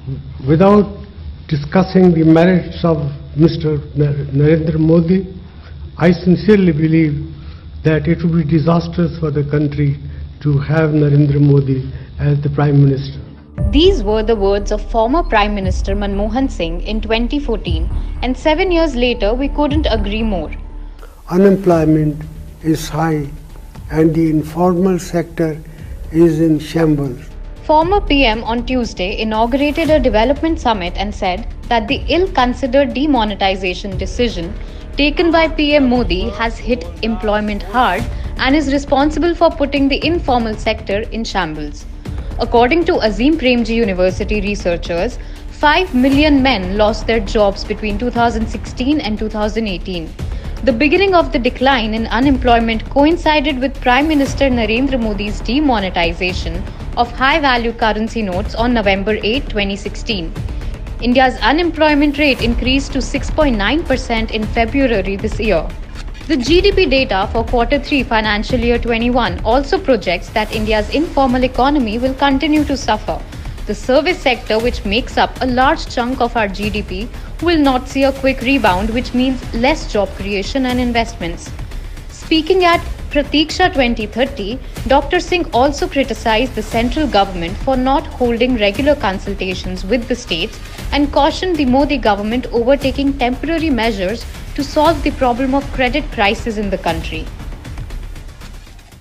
without discussing the merits of Mr. Narendra Modi, I sincerely believe that it would be disastrous for the country to have Narendra Modi as the Prime Minister. These were the words of former Prime Minister Manmohan Singh in 2014, and 7 years later we couldn't agree more. Unemployment is high and the informal sector is in shambles. Former PM on Tuesday inaugurated a development summit and said that the ill-considered demonetization decision taken by PM Modi has hit employment hard and is responsible for putting the informal sector in shambles. According to Azim Premji University researchers, 5 million men lost their jobs between 2016 and 2018. The beginning of the decline in unemployment coincided with Prime Minister Narendra Modi's demonetization of high-value currency notes on November 8, 2016. India's unemployment rate increased to 6.9% in February this year. The GDP data for Q3 financial year 21 also projects that India's informal economy will continue to suffer. The service sector, which makes up a large chunk of our GDP, will not see a quick rebound, which means less job creation and investments. Speaking at Pratiksha 2030, Dr. Singh also criticized the central government for not holding regular consultations with the states and cautioned the Modi government over taking temporary measures to solve the problem of credit crisis in the country.